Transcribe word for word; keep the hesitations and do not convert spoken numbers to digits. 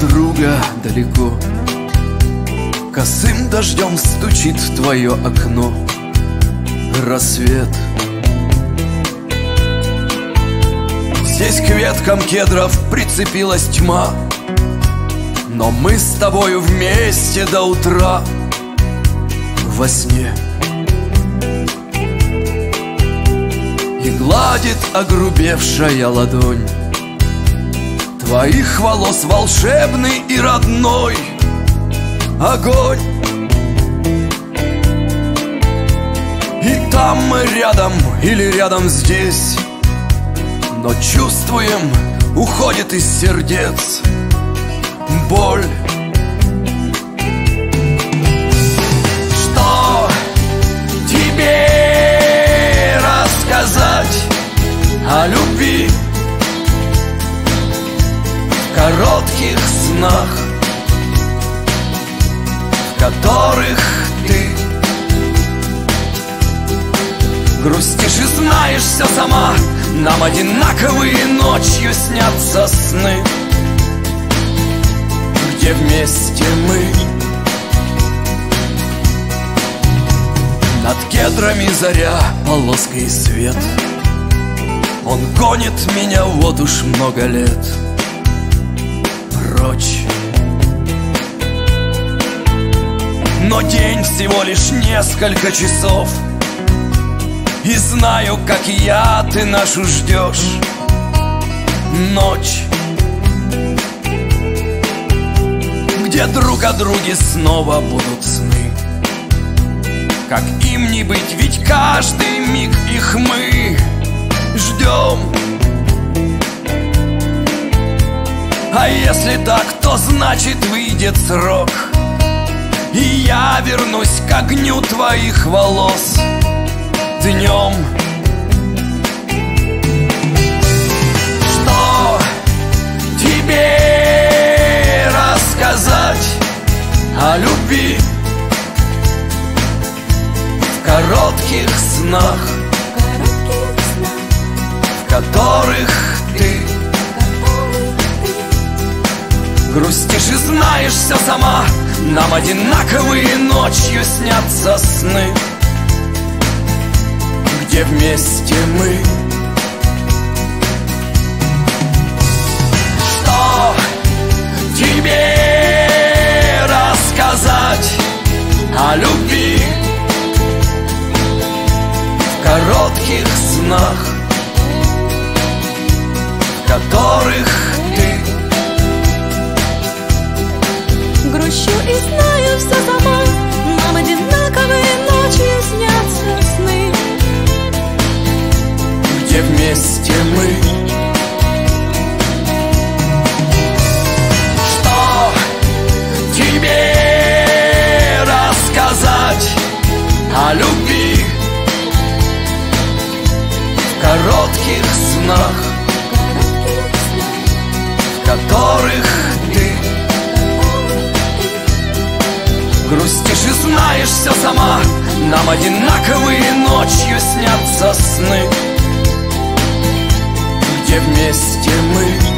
подруга, далеко. Косым дождем стучит в твое окно рассвет. Здесь к веткам кедров прицепилась тьма, но мы с тобою вместе до утра во сне. И гладит огрубевшая ладонь твоих волос волшебный и родной огонь. И там мы рядом или рядом здесь, но чувствуем, уходит из сердец боль. Что тебе рассказать о любви в коротких снах, в которых ты грустишь и знаешь все сама? Нам одинаковые ночью снятся сны, где вместе мы. Над кедрами заря, полоской свет. Он гонит меня вот уж много лет прочь. Но день всего лишь несколько часов, и знаю, как и я, ты нашу ждешь ночь, где друг о друге снова будут сны. Как им не быть, ведь каждый миг их мы ждем. А если так, то значит выйдет срок, и я вернусь к огню твоих волос днем. Что тебе рассказать о любви в коротких снах, в которых ты грустишь и знаешь все сама? Нам одинаковые ночью снятся сны, где вместе мы. Что тебе рассказать о любви в коротких снах, в которых ты грущу и знаю все сама? Нам одинаковые ночи снятся сны, где вместе мы. Что тебе рассказать о любви в коротких снах, в которых ты грустишь и знаешь все сама? Нам одинаковые ночью снятся сны, где вместе мы.